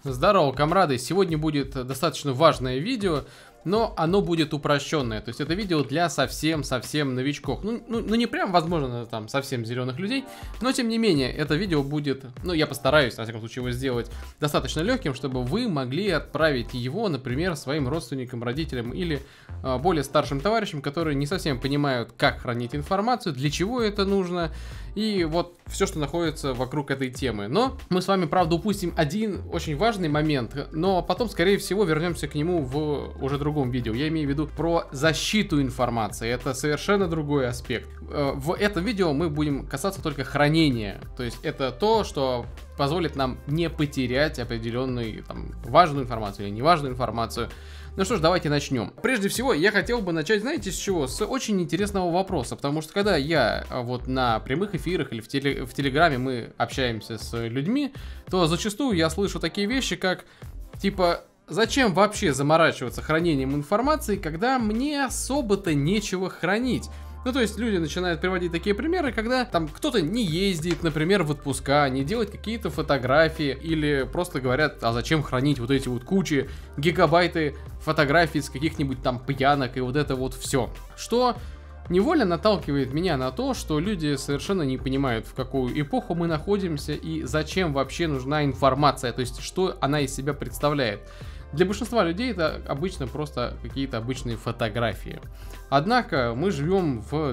Здорово, комрады! Сегодня будет достаточно важное видео, но оно будет упрощенное. То есть это видео для совсем новичков. Ну не прям, возможно, там совсем зеленых людей, но тем не менее, это видео будет, я постараюсь, на всяком случае, его сделать достаточно легким, чтобы вы могли отправить его, например, своим родственникам, родителям или более старшим товарищам, которые не совсем понимают, как хранить информацию, для чего это нужно, и вот все, что находится вокруг этой темы. Но мы с вами, правда, упустим один очень важный момент, но потом, скорее всего, вернемся к нему в уже другом видео. Я имею в виду про защиту информации. Это совершенно другой аспект. В этом видео мы будем касаться только хранения. То есть это то, что позволит нам не потерять определенную важную информацию или неважную информацию. Ну что ж, давайте начнем. Прежде всего, я хотел бы начать, знаете, с чего? С очень интересного вопроса, потому что когда я вот на прямых эфирах или в Телеграме мы общаемся с людьми, то зачастую я слышу такие вещи, как, типа, зачем вообще заморачиваться хранением информации, когда мне особо-то нечего хранить? Ну, то есть люди начинают приводить такие примеры, когда там кто-то не ездит, например, в отпуска, не делает какие-то фотографии, или просто говорят, а зачем хранить вот эти вот кучи, гигабайты фотографий с каких-нибудь там пьянок и вот это вот все. Что невольно наталкивает меня на то, что люди совершенно не понимают, в какую эпоху мы находимся и зачем вообще нужна информация, то есть что она из себя представляет. Для большинства людей это обычно просто какие-то обычные фотографии. Однако мы живем в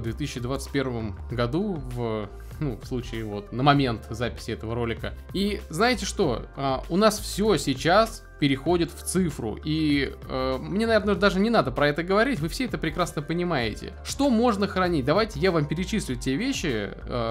2021 году, в случае вот на момент записи этого ролика. И знаете что? У нас все сейчас переходит в цифру. И мне, наверное, даже не надо про это говорить, вы все это прекрасно понимаете. Что можно хранить? Давайте я вам перечислю те вещи,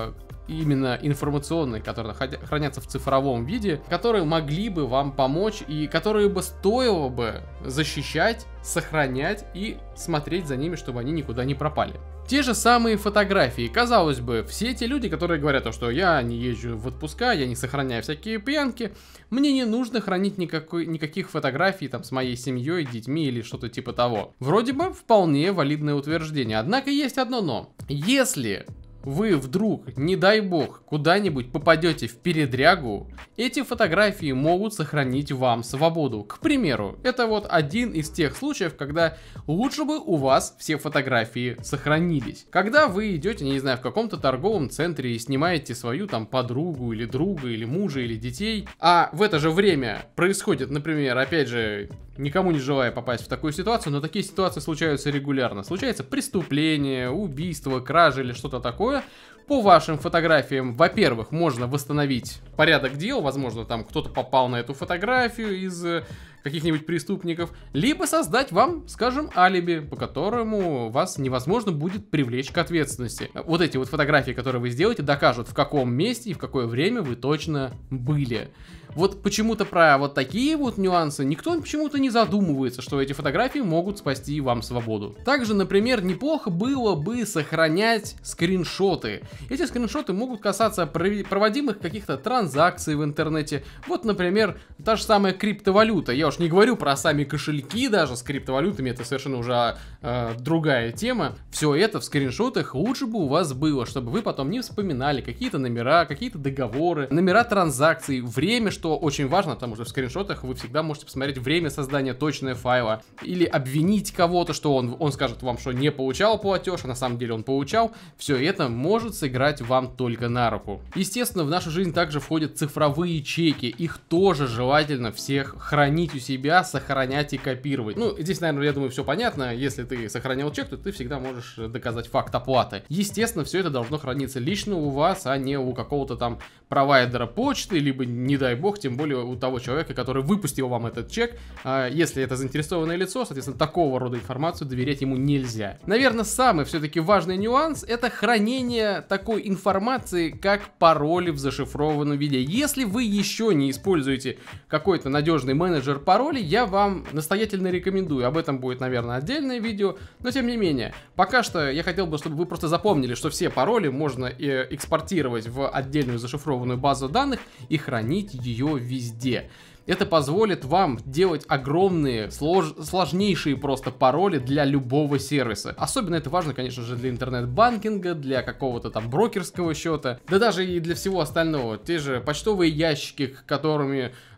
именно информационные, которые хранятся в цифровом виде, которые могли бы вам помочь и которые бы стоило бы защищать, сохранять и смотреть за ними, чтобы они никуда не пропали. Те же самые фотографии. Казалось бы, все те люди, которые говорят, что я не езжу в отпуска, я не сохраняю всякие пьянки, мне не нужно хранить никаких фотографий там с моей семьей, детьми или что-то типа того. Вроде бы вполне валидное утверждение. Однако есть одно но. Если вы вдруг, не дай бог, куда-нибудь попадете в передрягу, эти фотографии могут сохранить вам свободу. К примеру, это вот один из тех случаев, когда лучше бы у вас все фотографии сохранились. Когда вы идете, не знаю, в каком-то торговом центре и снимаете свою там подругу или друга, или мужа, или детей, а в это же время происходит, например, опять же, никому не желая попасть в такую ситуацию, но такие ситуации случаются регулярно. Случается преступление, убийство, кража или что-то такое. По вашим фотографиям, во-первых, можно восстановить порядок дел, возможно, там кто-то попал на эту фотографию из каких-нибудь преступников, либо создать вам, скажем, алиби, по которому вас невозможно будет привлечь к ответственности. Вот эти вот фотографии, которые вы сделаете, докажут, в каком месте и в какое время вы точно были. Вот почему-то про вот такие вот нюансы никто почему-то не задумывается, что эти фотографии могут спасти вам свободу. Также, например, неплохо было бы сохранять скриншоты. Эти скриншоты могут касаться проводимых каких-то транзакций в интернете. Вот, например, та же самая криптовалюта. Я уж не говорю про сами кошельки даже с криптовалютами, это совершенно уже другая тема. Все это в скриншотах лучше бы у вас было, чтобы вы потом не вспоминали какие-то номера, какие-то договоры, номера транзакций, время, что очень важно, потому что в скриншотах вы всегда можете посмотреть время создания точного файла, или обвинить кого-то, что он скажет вам, что не получал платеж, а на самом деле он получал. Все это может сыграть вам только на руку. Естественно, в нашу жизнь также входят цифровые чеки, их тоже желательно всех хранить у себя, сохранять и копировать. Здесь, наверное, я думаю, все понятно. Если ты сохранил чек, то ты всегда можешь доказать факт оплаты. Естественно, все это должно храниться лично у вас, а не у какого-то там провайдера почты, либо, не дай бог, тем более у того человека, который выпустил вам этот чек. Если это заинтересованное лицо, соответственно, такого рода информацию доверять ему нельзя. Наверное, самый все-таки важный нюанс — это хранение такой информации, как пароли в зашифрованном виде. Если вы еще не используете какой-то надежный менеджер паролей, я вам настоятельно рекомендую. Об этом будет, наверное, отдельное видео, но тем не менее, пока что я хотел бы, чтобы вы просто запомнили, что все пароли можно экспортировать в отдельную зашифрованную базу данных и хранить ее везде. Это позволит вам делать огромные, сложнейшие просто пароли для любого сервиса. Особенно это важно, конечно же, для интернет-банкинга, для какого-то там брокерского счета, да даже и для всего остального. Те же почтовые ящики, которыми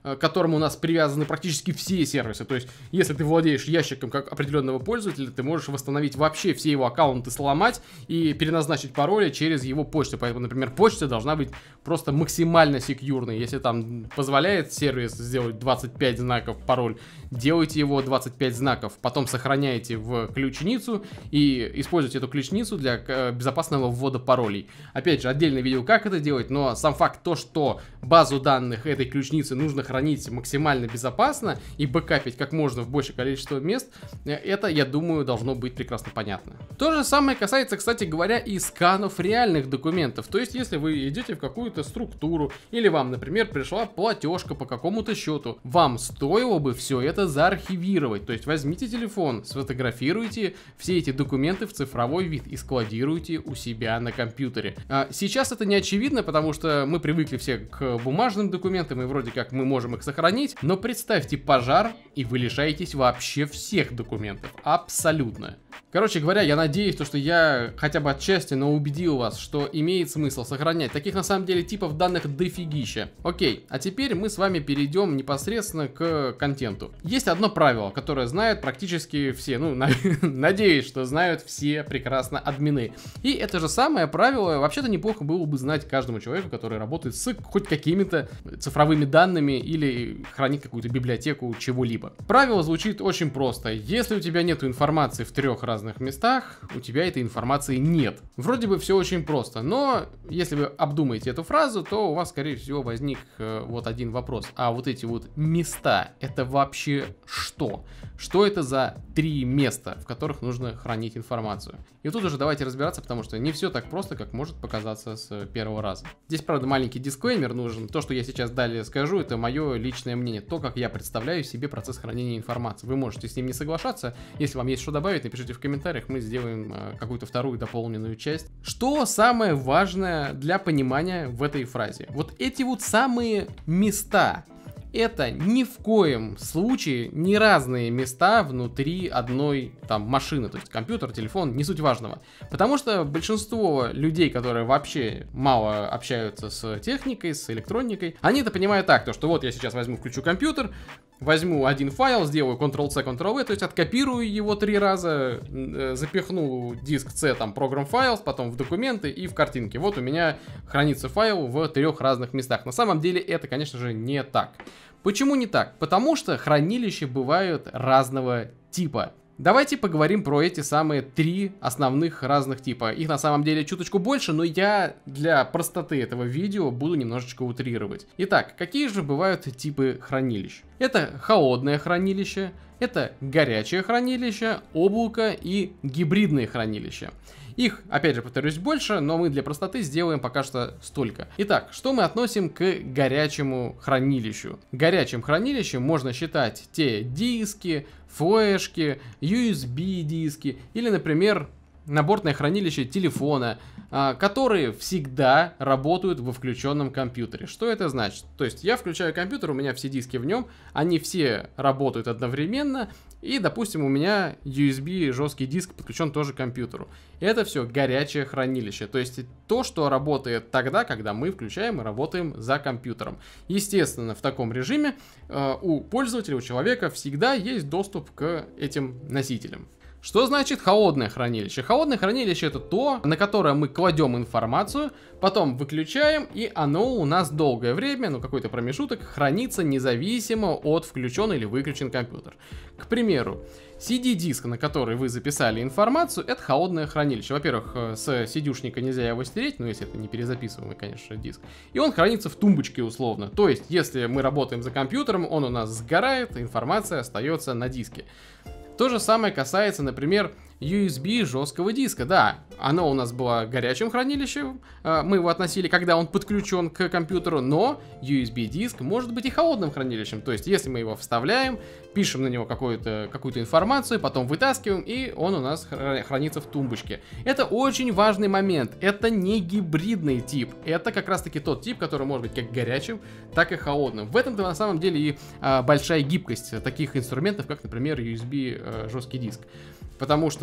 к которому у нас привязаны практически все сервисы. То есть, если ты владеешь ящиком как определенного пользователя, ты можешь восстановить вообще все его аккаунты, сломать и переназначить пароли через его почту. Поэтому, например, почта должна быть просто максимально секьюрной. Если там позволяет сервис сделать 25 знаков пароль, делайте его 25 знаков, потом сохраняйте в ключницу и используйте эту ключницу для безопасного ввода паролей. Опять же, отдельное видео, как это делать, но сам факт то, что базу данных этой ключницы нужно хранить максимально безопасно и бэкапить как можно в большее количество мест, это, я думаю, должно быть прекрасно понятно. То же самое касается, кстати говоря, и сканов реальных документов. То есть, если вы идете в какую-то структуру или вам, например, пришла платежка по какому-то счету, вам стоило бы все это заархивировать. То есть, возьмите телефон, сфотографируйте все эти документы в цифровой вид и складируйте у себя на компьютере. Сейчас это не очевидно, потому что мы привыкли все к бумажным документам, и вроде как мы можем их сохранить, но представьте пожар, и вы лишаетесь вообще всех документов. Абсолютно. Короче говоря, я надеюсь, что я хотя бы отчасти, но убедил вас, что имеет смысл сохранять. Таких на самом деле типов данных дофигища. Окей, а теперь мы с вами перейдем непосредственно к контенту. Есть одно правило, которое знают практически все, ну, надеюсь, что знают все прекрасно админы. И это же самое правило вообще-то неплохо было бы знать каждому человеку, который работает с хоть какими-то цифровыми данными или хранит какую-то библиотеку чего-либо. Правило звучит очень просто. Если у тебя нет информации в 3 разных местах, у тебя этой информации нет. Вроде бы все очень просто, но если вы обдумаете эту фразу, то у вас, скорее всего, возник вот один вопрос. А вот эти вот места, это вообще что? Что это за 3 места, в которых нужно хранить информацию? И тут уже давайте разбираться, потому что не все так просто, как может показаться с первого раза. Здесь, правда, маленький дисклеймер нужен. То, что я сейчас далее скажу, это мое личное мнение. То, как я представляю себе процесс хранения информации. Вы можете с ним не соглашаться. Если вам есть что добавить, напишите в комментариях, мы сделаем какую-то вторую дополненную часть. Что самое важное для понимания в этой фразе? Вот эти вот самые места. Это ни в коем случае не разные места внутри одной там машины, то есть компьютер, телефон, не суть важного. Потому что большинство людей, которые вообще мало общаются с техникой, с электроникой, они это понимают так, то что вот я сейчас возьму, включу компьютер, возьму один файл, сделаю Ctrl-C, Ctrl-V, то есть откопирую его 3 раза, запихну диск C, там, Program Files, потом в документы и в картинки. Вот у меня хранится файл в 3 разных местах. На самом деле это, конечно же, не так. Почему не так? Потому что хранилища бывают разного типа. Давайте поговорим про эти самые 3 основных разных типа. Их на самом деле чуточку больше, но я для простоты этого видео буду немножечко утрировать. Итак, какие же бывают типы хранилищ? Это холодное хранилище, это горячее хранилище, облако и гибридные хранилища. Их, опять же, повторюсь, больше, но мы для простоты сделаем пока что столько. Итак, что мы относим к горячему хранилищу? Горячим хранилищем можно считать те диски, флешки, USB диски или, например, наборное хранилище телефона, которые всегда работают во включенном компьютере. Что это значит? То есть я включаю компьютер, у меня все диски в нем, они все работают одновременно, и, допустим, у меня USB жесткий диск подключен тоже к компьютеру. Это все горячее хранилище, то есть то, что работает тогда, когда мы включаем и работаем за компьютером. Естественно, в таком режиме у пользователя, у человека всегда есть доступ к этим носителям. Что значит холодное хранилище? Холодное хранилище — это то, на которое мы кладем информацию, потом выключаем, и оно у нас долгое время, ну какой-то промежуток, хранится независимо от включен или выключен компьютер. К примеру, CD-диск, на который вы записали информацию, это холодное хранилище. Во-первых, с CD-шника нельзя его стереть, ну если это не перезаписываемый, конечно, диск. И он хранится в тумбочке условно. То есть, если мы работаем за компьютером, он у нас сгорает, информация остается на диске. То же самое касается, например, USB жесткого диска. Да, оно у нас было горячим хранилищем, мы его относили, когда он подключен к компьютеру, но USB диск может быть и холодным хранилищем. То есть, если мы его вставляем, пишем на него какую-то информацию, потом вытаскиваем, и он у нас хранится в тумбочке. Это очень важный момент. Это не гибридный тип. Это как раз-таки тот тип, который может быть как горячим, так и холодным. В этом-то на самом деле и большая гибкость таких инструментов, как, например, USB жесткий диск. Потому что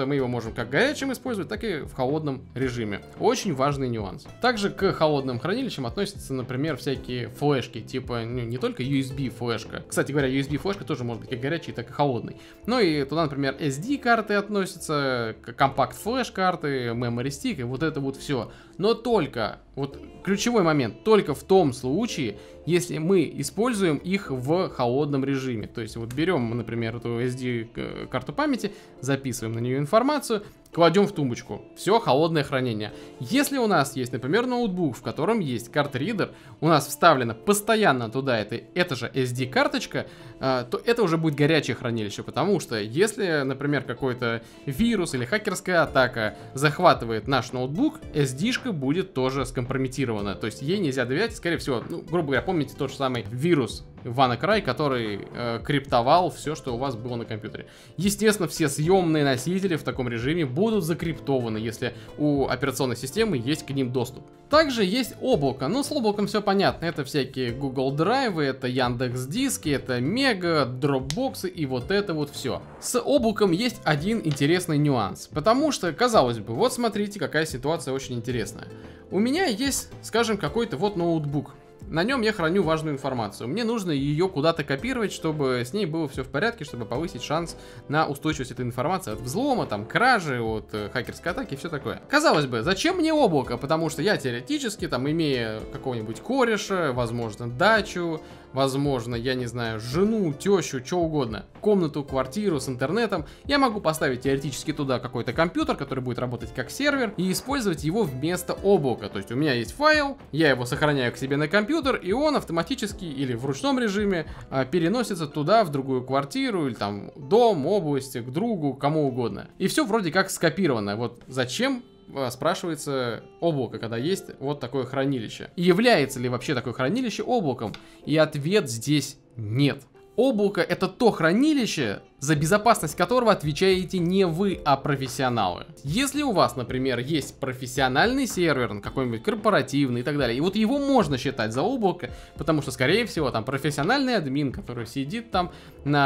что мы его можем как горячим использовать, так и в холодном режиме. Очень важный нюанс. Также к холодным хранилищам относятся, например, всякие флешки, типа не только USB флешка. Кстати говоря, USB флешка тоже может быть как горячий, так и холодный. Ну и туда, например, SD карты относятся, компакт флеш карты, memory stick и вот это вот все. Но только, вот ключевой момент, только в том случае, если мы используем их в холодном режиме. То есть вот берем, например, эту SD карту памяти, записываем на нее информацию, кладем в тумбочку. Все, холодное хранение. Если у нас есть, например, ноутбук, в котором есть карт-ридер, у нас вставлена постоянно туда эта же SD-карточка, то это уже будет горячее хранилище, потому что если, например, какой-то вирус или хакерская атака захватывает наш ноутбук, SD-шка будет тоже скомпрометирована. То есть ей нельзя доверять, скорее всего, ну, грубо говоря, помните тот же самый вирус WannaCry, который криптовал все, что у вас было на компьютере. Естественно, все съемные носители в таком режиме будут закриптованы, если у операционной системы есть к ним доступ. Также есть облако. Ну, с облаком все понятно. Это всякие Google Drive, это Яндекс.Диски, это Мега, Dropbox и вот это вот все. С облаком есть один интересный нюанс. Потому что, казалось бы, вот смотрите, какая ситуация очень интересная. У меня есть, скажем, какой-то вот ноутбук. На нем я храню важную информацию. Мне нужно ее куда-то копировать, чтобы с ней было все в порядке, чтобы повысить шанс на устойчивость этой информации от взлома, там, кражи, от хакерской атаки и все такое. Казалось бы, зачем мне облако? Потому что я теоретически, там, имея какого-нибудь кореша, возможно, дачу, возможно, я не знаю, жену, тещу, что угодно, комнату, квартиру с интернетом, я могу поставить теоретически туда какой-то компьютер, который будет работать как сервер, и использовать его вместо облака. То есть у меня есть файл, я его сохраняю к себе на компьютер, и он автоматически или в ручном режиме переносится туда, в другую квартиру, или там дом, область, к другу, кому угодно. И все вроде как скопировано. Вот зачем, спрашивается, облако, когда есть вот такое хранилище? И является ли вообще такое хранилище облаком? И ответ здесь нет. Облако — это то хранилище, за безопасность которого отвечаете не вы, а профессионалы. Если у вас, например, есть профессиональный сервер, какой-нибудь корпоративный и так далее, и вот его можно считать за облако, потому что, скорее всего, там профессиональный админ, который сидит там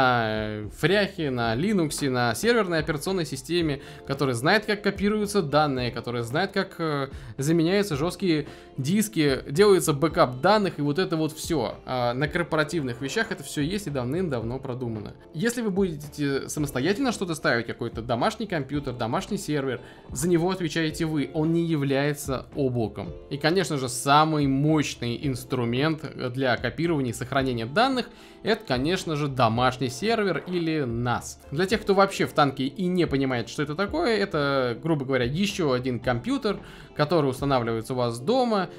на фряхе, на Linux, на серверной операционной системе, который знает, как копируются данные, который знает, как заменяются жесткие диски, делается бэкап данных и вот это вот все. На корпоративных вещах это все есть и давным-давно продумано. Если вы будете самостоятельно что-то ставить, какой-то домашний компьютер, домашний сервер, за него отвечаете вы, он не является облаком. И, конечно же, самый мощный инструмент для копирования и сохранения данных — это, конечно же, домашний сервер или NAS. Для тех, кто вообще в танке и не понимает, что это такое, это, грубо говоря, еще один компьютер, который устанавливается у вас дома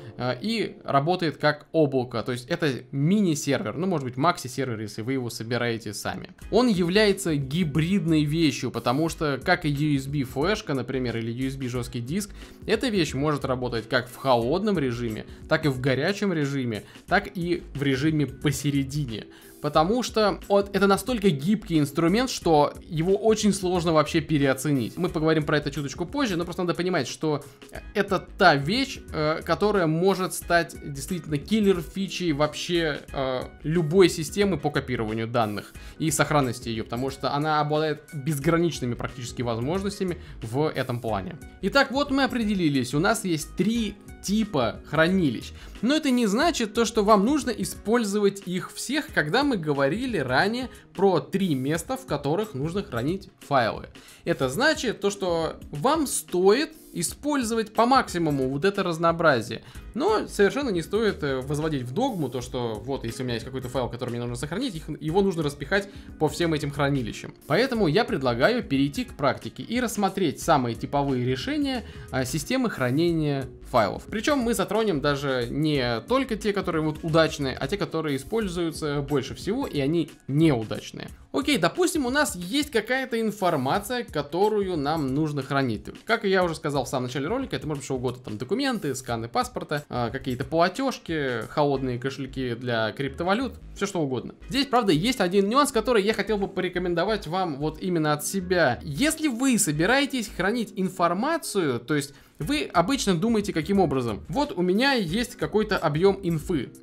и работает как облако. То есть это мини-сервер, ну, может быть, макси-сервер, если вы его собираете сами. Он является гибридной вещью, потому что, как и USB-флешка, например, или USB-жесткий диск, эта вещь может работать как в холодном режиме, так и в горячем режиме, так и в режиме посередине. Потому что это настолько гибкий инструмент, что его очень сложно вообще переоценить. Мы поговорим про это чуточку позже, но просто надо понимать, что это та вещь, которая может стать действительно киллер-фичей вообще любой системы по копированию данных и сохранности ее, потому что она обладает безграничными практически возможностями в этом плане. Итак, вот мы определились, у нас есть 3 типа хранилищ. Но это не значит то, что вам нужно использовать их всех, когда мы говорили ранее про 3 места, в которых нужно хранить файлы. Это значит то, что вам стоит использовать по максимуму вот это разнообразие. Но совершенно не стоит возводить в догму то, что вот, если у меня есть какой-то файл, который мне нужно сохранить, его нужно распихать по всем этим хранилищам. Поэтому я предлагаю перейти к практике и рассмотреть самые типовые решения системы хранения файлов. Причем мы затронем даже не только те, которые вот удачные, а те, которые используются больше всего, и они неудачные. Окей, допустим, у нас есть какая-то информация, которую нам нужно хранить. Как я уже сказал в самом начале ролика, это может быть что угодно, там документы, сканы паспорта, какие-то платежки, холодные кошельки для криптовалют, все что угодно. Здесь, правда, есть один нюанс, который я хотел бы порекомендовать вам вот именно от себя. Если вы собираетесь хранить информацию, то есть вы обычно думаете каким образом? Вот у меня есть какой-то объем инфы.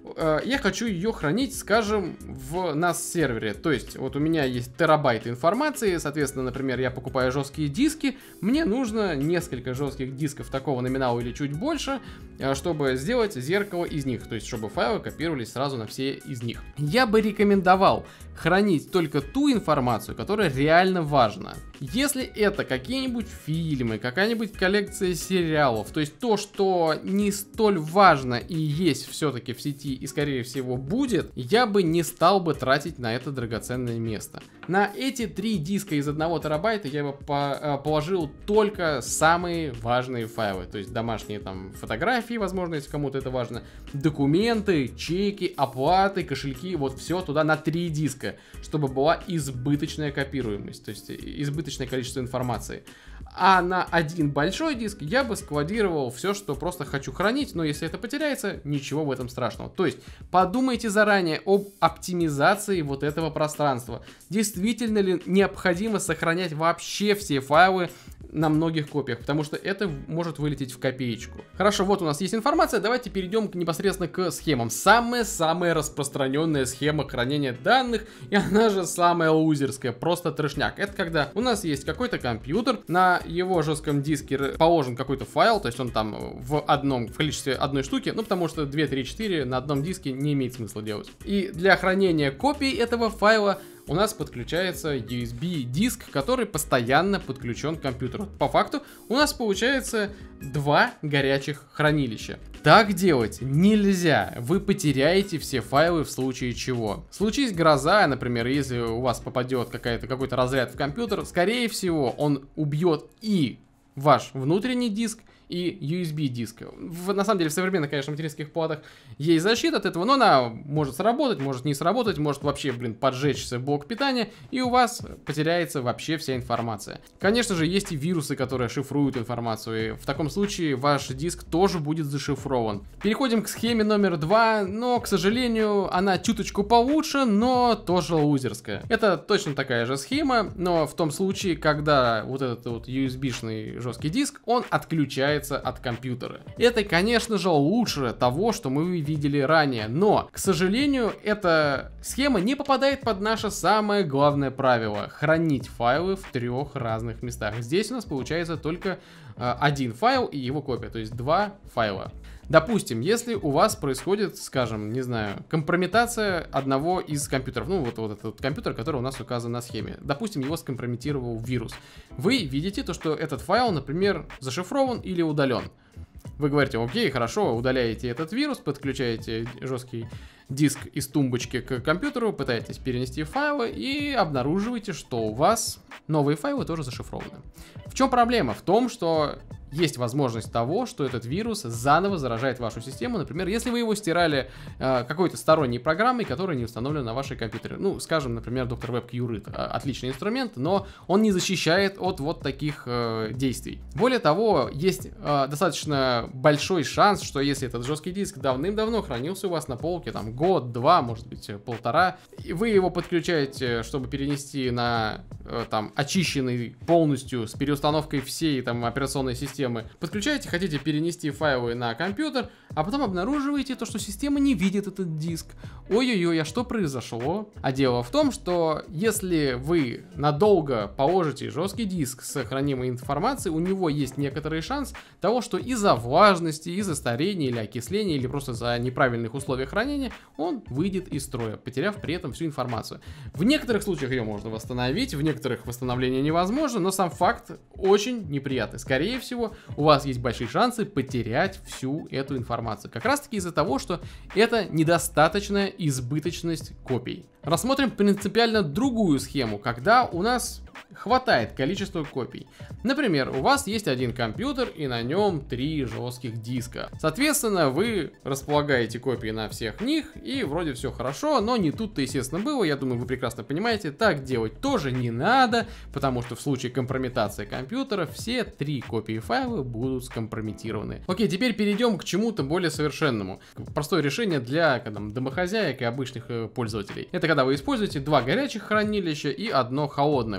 я хочу ее хранить, скажем, в NAS сервере. То есть, вот у меня есть терабайты информации, соответственно, например, я покупаю жесткие диски, мне нужно несколько жестких дисков такого номинала или чуть больше, чтобы сделать зеркало из них, то есть, чтобы файлы копировались сразу на все из них. Я бы рекомендовал хранить только ту информацию, которая реально важна. Если это какие-нибудь фильмы, какая-нибудь коллекция сериалов, то есть то, что не столь важно и есть все-таки в сети и скорее всего будет, я бы не стал бы тратить на это драгоценное место. На эти 3 диска из 1 терабайта я бы положил только самые важные файлы, то есть домашние там фотографии, возможно, если кому-то это важно, документы, чеки, оплаты, кошельки, вот все туда на 3 диска, чтобы была избыточная копируемость, то есть избыточное количество информации. А на один большой диск я бы складировал все, что просто хочу хранить, но если это потеряется, ничего в этом страшного. То есть подумайте заранее об оптимизации вот этого пространства. Действительно ли необходимо сохранять вообще все файлы на многих копиях, потому что это может вылететь в копеечку. Хорошо, вот у нас есть информация, давайте перейдем непосредственно к схемам. Самая распространенная схема хранения данных, и она же самая лузерская, просто трешняк. Это когда у нас есть какой-то компьютер, на его жестком диске положен какой-то файл, то есть он там в количестве одной штуки, ну потому что 2, 3, 4 на одном диске не имеет смысла делать. И для хранения копий этого файла у нас подключается USB-диск, который постоянно подключен к компьютеру. По факту у нас получается 2 горячих хранилища. Так делать нельзя, вы потеряете все файлы в случае чего. Случись гроза, например, если у вас попадет какой-то разряд в компьютер, скорее всего он убьет и ваш внутренний диск, и USB-диск. На самом деле в современных, конечно, материнских платах есть защита от этого, но она может сработать, может не сработать, может вообще, поджечься блок питания, и у вас потеряется вообще вся информация. Конечно же, есть и вирусы, которые шифруют информацию, и в таком случае ваш диск тоже будет зашифрован. Переходим к схеме номер 2, но, к сожалению, она чуточку получше, но тоже лузерская. Это точно такая же схема, но в том случае, когда вот этот вот USB-шный жесткий диск, он отключается от компьютера. Это, конечно же, лучше того, что мы видели ранее, но, к сожалению, эта схема не попадает под наше самое главное правило — хранить файлы в 3 разных местах. Здесь у нас получается только один файл и его копия, то есть 2 файла. Допустим, если у вас происходит, скажем, не знаю, компрометация одного из компьютеров, ну вот этот компьютер, который у нас указан на схеме, допустим, его скомпрометировал вирус, вы видите то, что этот файл, например, зашифрован или удален. Вы говорите: окей, хорошо, удаляете этот вирус, подключаете жесткий диск из тумбочки к компьютеру, пытаетесь перенести файлы и обнаруживаете, что у вас новые файлы тоже зашифрованы. В чем проблема? В том, что есть возможность того, что этот вирус заново заражает вашу систему. Например, если вы его стирали какой-то сторонней программой, которая не установлена на вашей компьютере. Ну, скажем, например, Dr. Web Qrit. Отличный инструмент, но он не защищает от вот таких действий. Более того, есть достаточно большой шанс, что если этот жесткий диск давным-давно хранился у вас на полке, там, год, 2, может быть, 1,5, и вы его подключаете, чтобы перенести на там очищенный полностью с переустановкой всей там операционной системы, подключаете, хотите перенести файлы на компьютер, а потом обнаруживаете то, что система не видит этот диск. Ой-ой-ой, а что произошло? А дело в том, что если вы надолго положите жесткий диск с хранимой информацией, у него есть некоторый шанс того, что из-за влажности, из-за старения или окисления, или просто за неправильных условий хранения, он выйдет из строя, потеряв при этом всю информацию. В некоторых случаях ее можно восстановить, в некоторых восстановление невозможно, но сам факт очень неприятный. Скорее всего, у вас есть большие шансы потерять всю эту информацию. Как раз таки из-за того, что это недостаточная избыточность копий. Рассмотрим принципиально другую схему, когда у нас хватает количества копий. Например, у вас есть один компьютер и на нем 3 жестких диска. Соответственно, вы располагаете копии на всех них, и вроде все хорошо, но не тут-то, естественно, было. Я думаю, вы прекрасно понимаете, так делать тоже не надо, потому что в случае компрометации компьютера все 3 копии файла будут скомпрометированы. Окей, теперь перейдем к чему-то более совершенному. Простое решение для домохозяек и обычных пользователей. Это когда вы используете 2 горячих хранилища и 1 холодное. При этом на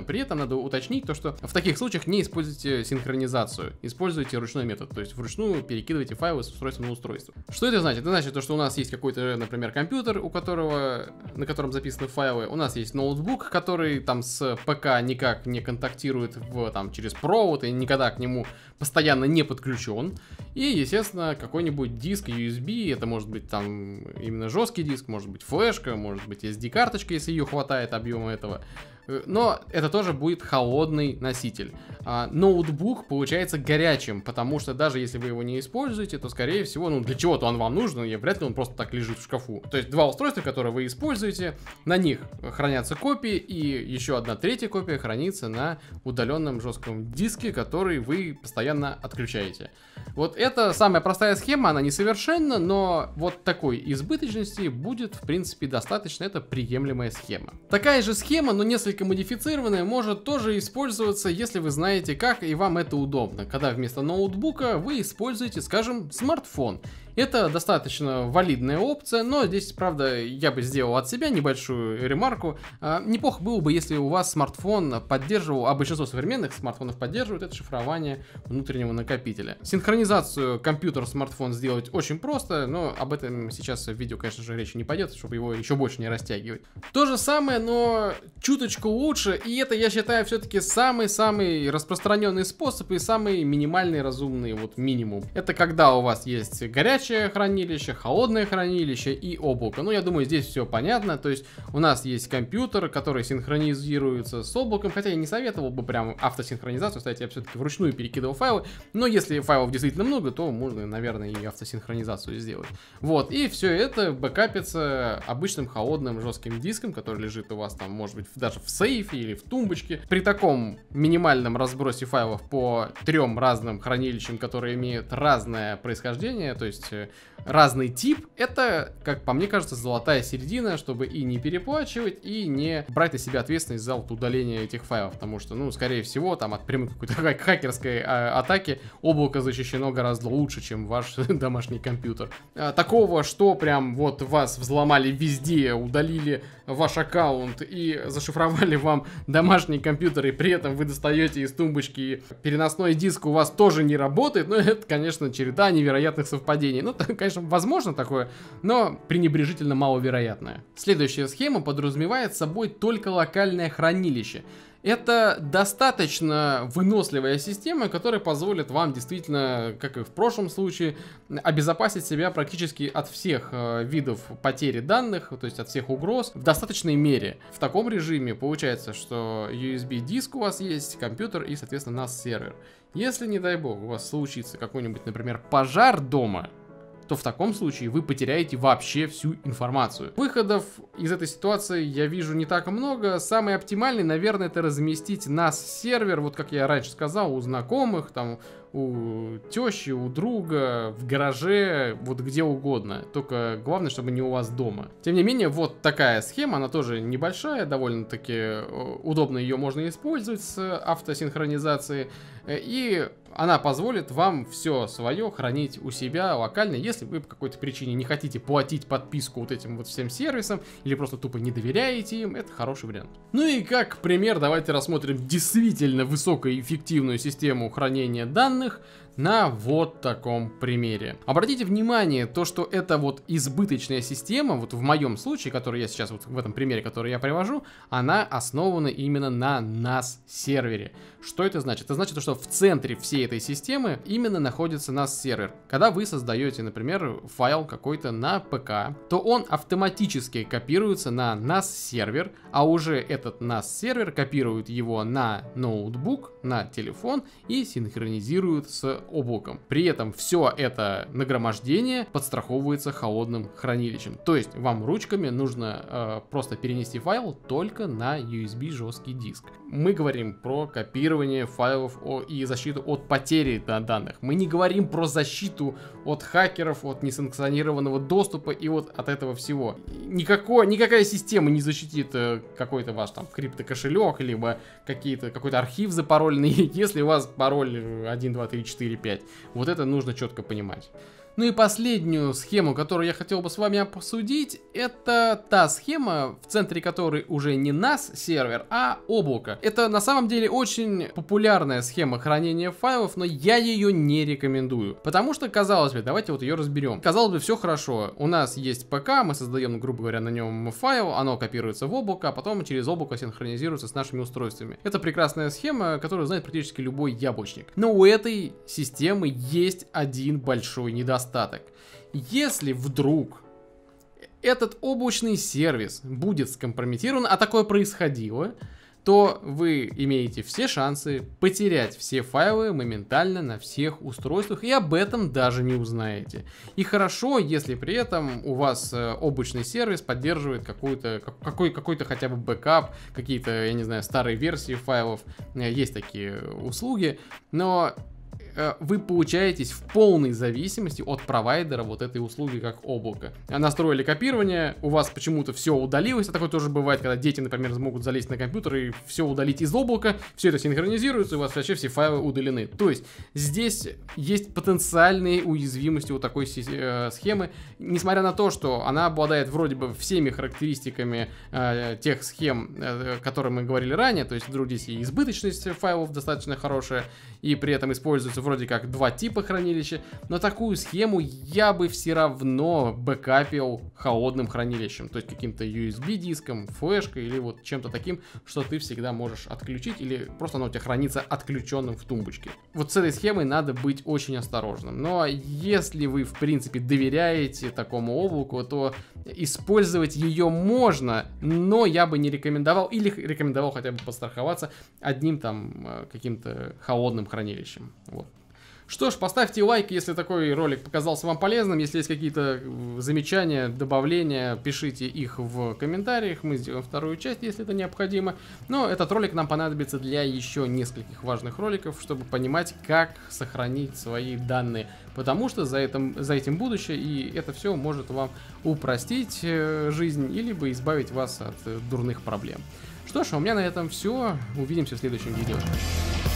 надо уточнить, то что в таких случаях не используйте синхронизацию, используйте ручной метод, то есть вручную перекидывайте файлы с устройства на устройство. Что это значит? Это значит, что у нас есть какой-то, например, компьютер, на котором записаны файлы, у нас есть ноутбук, который там с ПК никак не контактирует через провод и никогда к нему постоянно не подключен, и, естественно, какой-нибудь диск USB, это может быть там именно жесткий диск, может быть флешка, может быть SD-карточка, если ее хватает объема этого. Но это тоже будет холодный носитель. Ноутбук получается горячим, потому что даже если вы его не используете, то скорее всего, для чего-то он вам нужен, и вряд ли он просто так лежит в шкафу. То есть два устройства, которые вы используете, на них хранятся копии, и еще одна третья копия хранится на удаленном жестком диске, который вы постоянно отключаете. Вот это самая простая схема, она несовершенна, но вот такой избыточности будет, в принципе, достаточно, это приемлемая схема. Такая же схема, но несколько модифицированная, может тоже использоваться, если вы знаете как и вам это удобно, когда вместо ноутбука вы используете, скажем, смартфон. Это достаточно валидная опция, но здесь, правда, я бы сделал от себя небольшую ремарку. Неплохо было бы, если у вас смартфон поддерживал, а большинство современных смартфонов поддерживают это шифрование внутреннего накопителя. Синхронизацию компьютер-смартфон сделать очень просто, но об этом сейчас в видео, конечно же, речи не пойдет, чтобы его еще больше не растягивать. То же самое, но чуточку лучше, и это, я считаю, все-таки самый-самый распространенный способ и самый минимальный разумный минимум. Это когда у вас есть горячее хранилище, холодное хранилище и облако. Я думаю, здесь все понятно. То есть у нас есть компьютер, который синхронизируется с облаком, хотя я не советовал бы прям автосинхронизацию ставить, я все-таки вручную перекидывал файлы, но если файлов действительно много, то можно, наверное, и автосинхронизацию сделать. Вот, и все это бэкапится обычным холодным жестким диском, который лежит у вас там, может быть, даже в сейфе или в тумбочке. При таком минимальном разбросе файлов по 3 разным хранилищам, которые имеют разное происхождение, то есть разный тип, это, как по мне кажется, золотая середина, чтобы и не переплачивать, и не брать на себя ответственность за удаление этих файлов, потому что, скорее всего, там от прямой какой-то хакерской атаки облако защищено гораздо лучше, чем ваш домашний компьютер. Такого, что прям вас взломали везде, удалили ваш аккаунт и зашифровали вам домашний компьютер, и при этом вы достаете из тумбочки переносной диск, у вас тоже не работает, это, конечно, череда невероятных совпадений. Конечно, возможно такое, но пренебрежительно маловероятное. Следующая схема подразумевает собой только локальное хранилище. Это достаточно выносливая система, которая позволит вам действительно, как и в прошлом случае, обезопасить себя практически от всех видов потери данных, то есть от всех угроз, в достаточной мере. В таком режиме получается, что USB-диск у вас есть, компьютер и, соответственно, NAS-сервер. Если, не дай бог, у вас случится какой-нибудь, например, пожар дома, то в таком случае вы потеряете вообще всю информацию. Выходов из этой ситуации я вижу не так много. Самый оптимальный, наверное, это разместить NAS-сервер, как я раньше сказал, у знакомых, там, у тещи, у друга, в гараже, где угодно. Только главное, чтобы не у вас дома. Тем не менее, вот такая схема, она тоже небольшая, довольно-таки удобно ее можно использовать с автосинхронизацией. И она позволит вам все свое хранить у себя локально, если вы по какой-то причине не хотите платить подписку этим всем сервисам, или просто тупо не доверяете им, это хороший вариант. И как пример, давайте рассмотрим действительно высокоэффективную систему хранения данных на вот таком примере. Обратите внимание, то, что это избыточная система, в моем случае, который я сейчас в этом примере, который я привожу, она основана именно на NAS-сервере. Что это значит? Это значит, что в центре всей этой системы именно находится NAS-сервер. Когда вы создаете, например, файл какой-то на ПК, то он автоматически копируется на NAS-сервер, а уже этот NAS-сервер копирует его на ноутбук, на телефон и синхронизирует с облаком. При этом все это нагромождение подстраховывается холодным хранилищем. То есть вам ручками нужно просто перенести файл только на USB жесткий диск. Мы говорим про копирование файлов и защиту от потери данных. Мы не говорим про защиту от хакеров, от несанкционированного доступа и от этого всего. Никакая система не защитит какой-то ваш там криптокошелек, либо какой-то архив запароленный, если у вас пароль 1, 2, 3, 4, 5. Вот это нужно четко понимать. Ну и последнюю схему, которую я хотел бы с вами обсудить, это та схема, в центре которой уже не NAS сервер, а облако. Это на самом деле очень популярная схема хранения файлов, но я ее не рекомендую. Потому что, казалось бы, давайте вот ее разберем. Казалось бы, все хорошо. У нас есть ПК, мы создаем, грубо говоря, на нем файл, оно копируется в облако, а потом через облако синхронизируется с нашими устройствами. Это прекрасная схема, которую знает практически любой яблочник. Но у этой системы есть один большой недостаток. Если вдруг этот облачный сервис будет скомпрометирован, а такое происходило, то вы имеете все шансы потерять все файлы моментально на всех устройствах, и об этом даже не узнаете. И хорошо, если при этом у вас облачный сервис поддерживает какой-то хотя бы бэкап, какие-то, я не знаю, старые версии файлов, есть такие услуги, но вы получаетесь в полной зависимости от провайдера вот этой услуги, как облако. Настроили копирование, у вас почему-то все удалилось, а такое тоже бывает, когда дети, например, могут залезть на компьютер и все удалить из облака, все это синхронизируется, и у вас вообще все файлы удалены. То есть здесь есть потенциальные уязвимости у такой схемы, несмотря на то, что она обладает вроде бы всеми характеристиками тех схем, которые мы говорили ранее, то есть вдруг здесь и избыточность файлов достаточно хорошая, и при этом используется вроде как два типа хранилища, но такую схему я бы все равно бэкапил холодным хранилищем, то есть каким-то USB диском, флешкой или вот чем-то таким, что ты всегда можешь отключить, или просто оно у тебя хранится отключенным в тумбочке. Вот с этой схемой надо быть очень осторожным. Но если вы в принципе доверяете такому облаку, то использовать ее можно, но я бы не рекомендовал, или рекомендовал хотя бы подстраховаться одним там каким-то холодным хранилищем. Вот. Что ж, поставьте лайк, если такой ролик показался вам полезным. Если есть какие-то замечания, добавления, пишите их в комментариях. Мы сделаем вторую часть, если это необходимо. Но этот ролик нам понадобится для еще нескольких важных роликов, чтобы понимать, как сохранить свои данные. Потому что за этим будущее, и это все может вам упростить жизнь, или избавить вас от дурных проблем. Что ж, у меня на этом все. Увидимся в следующем видео.